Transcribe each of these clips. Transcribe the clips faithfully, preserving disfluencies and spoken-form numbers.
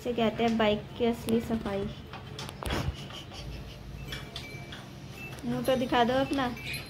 इसे कहते हैं बाइक की असली सफाई। मुँह तो दिखा दो अपना।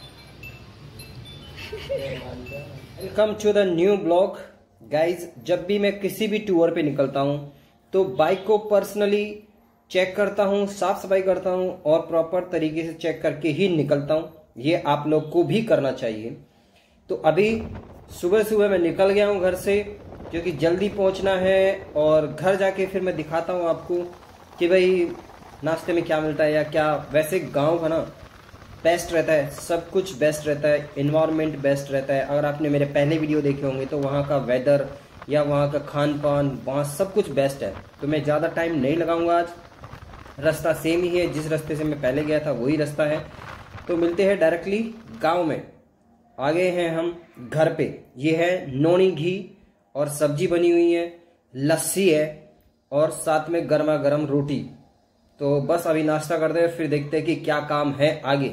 Welcome to the new blog guys. जब भी मैं किसी भी टूर पे निकलता हूँ तो बाइक को पर्सनली चेक करता हूँ, साफ सफाई करता हूँ और प्रॉपर तरीके से चेक करके ही निकलता हूँ। ये आप लोग को भी करना चाहिए। तो अभी सुबह सुबह मैं निकल गया हूँ घर से, क्योंकि जल्दी पहुँचना है और घर जाके फिर मैं दिखाता हूँ आपको कि भाई नाश्ते में क्या मिलता है या क्या। वैसे गाँव का ना बेस्ट रहता है, सब कुछ बेस्ट रहता है, इन्वायरमेंट बेस्ट रहता है। अगर आपने मेरे पहले वीडियो देखे होंगे तो वहाँ का वेदर या वहाँ का खान पान, वहाँ सब कुछ बेस्ट है। तो मैं ज़्यादा टाइम नहीं लगाऊंगा आज। रास्ता सेम ही है, जिस रास्ते से मैं पहले गया था वही रास्ता है। तो मिलते हैं डायरेक्टली गांव में। आ गए हैं हम घर पे। ये है नोनी घी और सब्जी बनी हुई है, लस्सी है और साथ में गर्मा गर्म रोटी। तो बस अभी नाश्ता करते हैं, फिर देखते हैं कि क्या काम है आगे।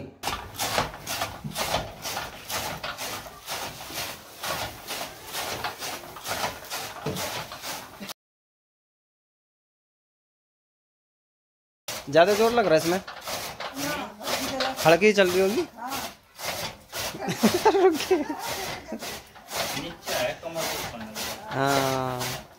ज्यादा जोर लग रहा है इसमें? हल्की चल रही होगी। हाँ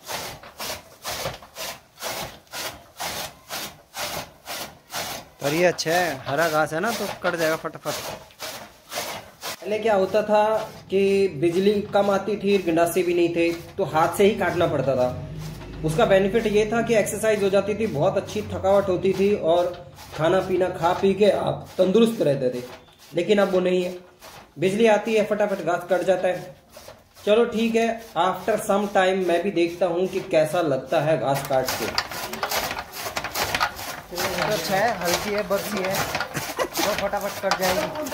पर ये अच्छा है, हरा घास है ना तो कट जाएगा फटाफट। पहले क्या होता था कि बिजली कम आती थी, गंडासे भी नहीं थे तो हाथ से ही काटना पड़ता था। उसका बेनिफिट ये था कि एक्सरसाइज हो जाती थी, बहुत अच्छी थकावट होती थी और खाना पीना खा पी के आप तंदुरुस्त रहते थे। लेकिन अब वो नहीं है, बिजली आती है फटाफट घास कट जाता है। चलो ठीक है, आफ्टर सम टाइम मैं भी देखता हूँ कि कैसा लगता है घास काट के। अच्छा है, हल्की है, बर्सी है तो फटाफट कट जाएगी।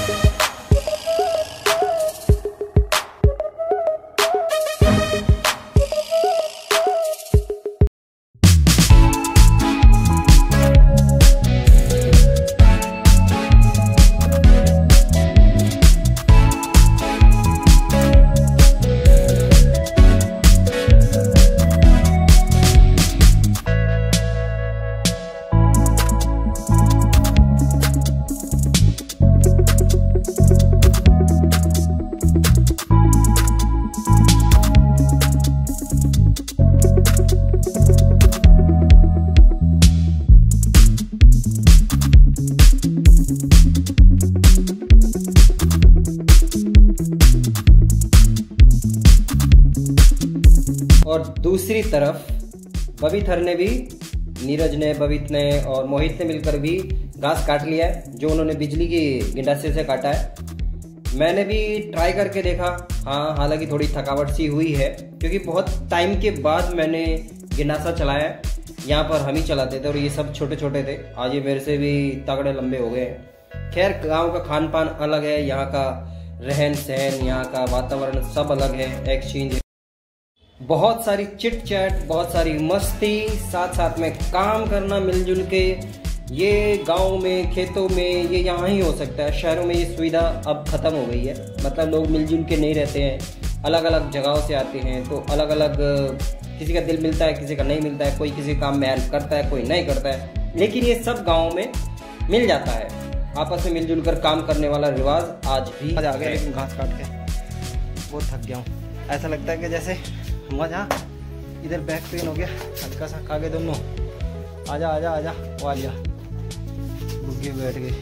और दूसरी तरफ बबीथर ने भी, नीरज ने, बबीत ने और मोहित ने मिलकर भी घास काट लिया है, जो उन्होंने बिजली की गंडासे से काटा है। मैंने भी ट्राई करके देखा, हाँ हालांकि थोड़ी थकावट सी हुई है, क्योंकि बहुत टाइम के बाद मैंने गंडासा चलाया है। यहाँ पर हम ही चलाते थे और ये सब छोटे छोटे थे। आज ये मेरे से भी तगड़े लंबे हो गए हैं। खैर गाँव का खान पान अलग है, यहाँ का रहन सहन, यहाँ का वातावरण सब अलग है, एक्सचेंज। बहुत सारी चिट चैट, बहुत सारी मस्ती, साथ साथ में काम करना मिलजुल के। ये गांव में, खेतों में ये यहाँ ही हो सकता है। शहरों में ये सुविधा अब खत्म हो गई है, मतलब लोग मिलजुल के नहीं रहते हैं, अलग अलग जगहों से आते हैं तो अलग अलग किसी का दिल मिलता है, किसी का नहीं मिलता है, कोई किसी काम में हेल्प करता है, कोई नहीं करता है। लेकिन ये सब गाँव में मिल जाता है, आपस में मिलजुल कर काम करने वाला रिवाज आज भी। आज आ गया लेकिन घास काट के बहुत थक गया हूँ। ऐसा लगता है कि जैसे मजा, इधर बैक पेन हो गया हल्का सा, खा गए दोनों। आजा आजा आजा, वो आ लिया, बुग्गी बैठ गई।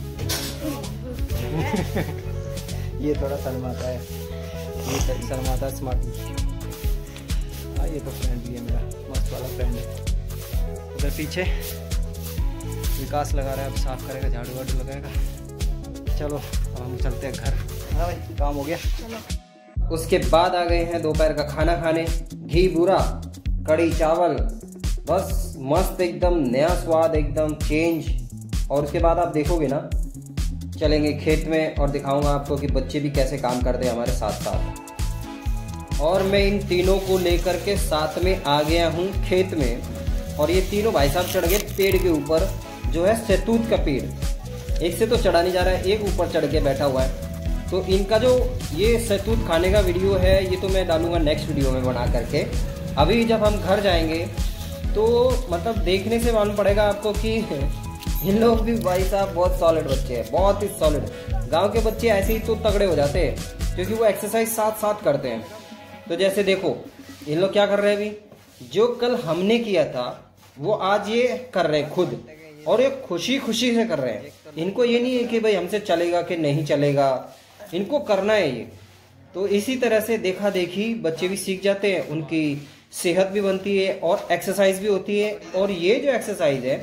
ये थोड़ा शर्माता है, ये शर्माता है स्मार्ट। हाँ ये तो फ्रेंड भी है मेरा, मस्त वाला फ्रेंड है। उधर पीछे विकास लगा रहा है, अब साफ करेगा, झाड़ू वाड़ू लगाएगा। चलो अब हम चलते हैं घर। हाँ भाई काम हो गया, चलो। उसके बाद आ गए हैं दोपहर का खाना खाने। घी बूरा, कड़ी चावल, बस मस्त एकदम, नया स्वाद, एकदम चेंज। और उसके बाद आप देखोगे ना, चलेंगे खेत में और दिखाऊंगा आपको कि बच्चे भी कैसे काम करते हैं हमारे साथ साथ। और मैं इन तीनों को लेकर के साथ में आ गया हूँ खेत में। और ये तीनों भाई साहब चढ़ गए पेड़ के ऊपर, जो है सैतूत का पेड़। एक से तो चढ़ा नहीं जा रहा है, एक ऊपर चढ़ के बैठा हुआ है। तो इनका जो ये सैतूत खाने का वीडियो है, ये तो मैं डालूंगा नेक्स्ट वीडियो में बना करके। अभी जब हम घर जाएंगे तो मतलब देखने से मालूम पड़ेगा आपको कि इन लोग भी भाई साहब बहुत सॉलिड बच्चे हैं, बहुत ही सॉलिड। गांव के बच्चे ऐसे ही तो तगड़े हो जाते हैं क्योंकि वो एक्सरसाइज साथ साथ करते हैं। तो जैसे देखो इन लोग क्या कर रहे हैं अभी, जो कल हमने किया था वो आज ये कर रहे हैं खुद, और ये खुशी खुशी से कर रहे हैं। इनको ये नहीं है कि भाई हमसे चलेगा कि नहीं चलेगा, इनको करना है ये। तो इसी तरह से देखा देखी बच्चे भी सीख जाते हैं, उनकी सेहत भी बनती है और एक्सरसाइज भी होती है। और ये जो एक्सरसाइज है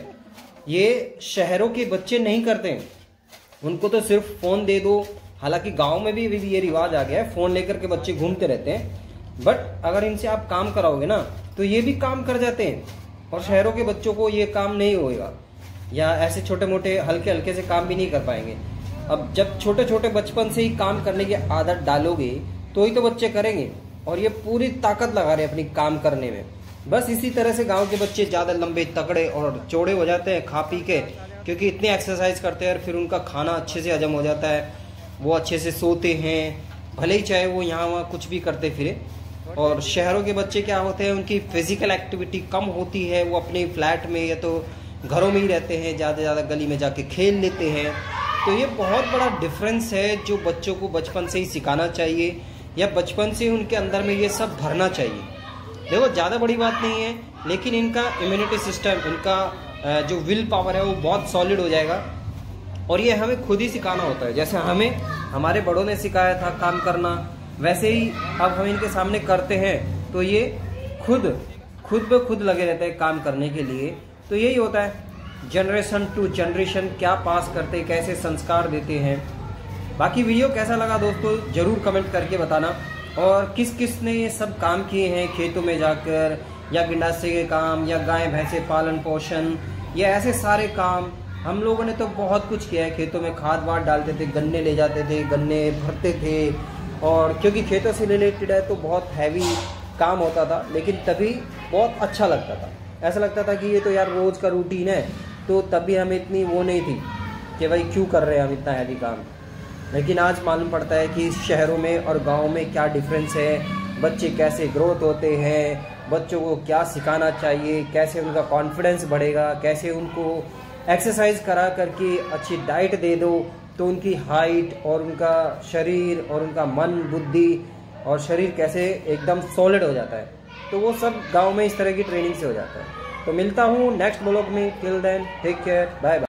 ये शहरों के बच्चे नहीं करते हैं, उनको तो सिर्फ फोन दे दो। हालांकि गांव में भी अभी ये रिवाज आ गया है, फोन लेकर के बच्चे घूमते रहते हैं, बट अगर इनसे आप काम कराओगे ना तो ये भी काम कर जाते हैं। और शहरों के बच्चों को ये काम नहीं होएगा, या ऐसे छोटे मोटे हल्के हल्के से काम भी नहीं कर पाएंगे। अब जब छोटे छोटे बचपन से ही काम करने की आदत डालोगे तो ही तो बच्चे करेंगे, और ये पूरी ताकत लगा रहे हैं अपनी काम करने में। बस इसी तरह से गांव के बच्चे ज़्यादा लंबे तगड़े और चौड़े हो जाते हैं खा पी के, क्योंकि इतनी एक्सरसाइज करते हैं और फिर उनका खाना अच्छे से हजम हो जाता है, वो अच्छे से सोते हैं, भले ही चाहे वो यहाँ वहाँ कुछ भी करते फिरे। और शहरों के बच्चे क्या होते हैं, उनकी फिजिकल एक्टिविटी कम होती है, वो अपने फ्लैट में या तो घरों में ही रहते हैं, ज़्यादा से ज़्यादा गली में जाके खेल लेते हैं। तो ये बहुत बड़ा डिफरेंस है जो बच्चों को बचपन से ही सिखाना चाहिए, या बचपन से उनके अंदर में ये सब भरना चाहिए। देखो ज़्यादा बड़ी बात नहीं है, लेकिन इनका इम्यूनिटी सिस्टम, इनका जो विल पावर है वो बहुत सॉलिड हो जाएगा। और ये हमें खुद ही सिखाना होता है, जैसे हमें हमारे बड़ों ने सिखाया था काम करना, वैसे ही अब हम इनके सामने करते हैं तो ये खुद खुद पे खुद लगे रहते हैं काम करने के लिए। तो यही होता है, जनरेशन टू जनरेशन क्या पास करते, कैसे संस्कार देते हैं। बाकी वीडियो कैसा लगा दोस्तों जरूर कमेंट करके बताना, और किस किस ने ये सब काम किए हैं खेतों में जाकर, या गिंडासे के काम, या गाय भैंसे पालन पोषण, या ऐसे सारे काम। हम लोगों ने तो बहुत कुछ किया है, खेतों में खाद वाद डालते थे, गन्ने ले जाते थे, गन्ने भरते थे, और क्योंकि खेतों से रिलेटेड है तो बहुत हैवी काम होता था, लेकिन तभी बहुत अच्छा लगता था। ऐसा लगता था कि ये तो यार रोज़ का रूटीन है, तो तभी हमें इतनी वो नहीं थी कि भाई क्यों कर रहे हैं हम इतना हैवी काम। लेकिन आज मालूम पड़ता है कि शहरों में और गाँव में क्या डिफरेंस है, बच्चे कैसे ग्रोथ होते हैं, बच्चों को क्या सिखाना चाहिए, कैसे उनका कॉन्फिडेंस बढ़ेगा, कैसे उनको एक्सरसाइज करा करके अच्छी डाइट दे दो तो उनकी हाइट और उनका शरीर और उनका मन बुद्धि और शरीर कैसे एकदम सॉलिड हो जाता है। तो वो सब गांव में इस तरह की ट्रेनिंग से हो जाता है। तो मिलता हूँ नेक्स्ट ब्लॉग में, till then take care, bye bye.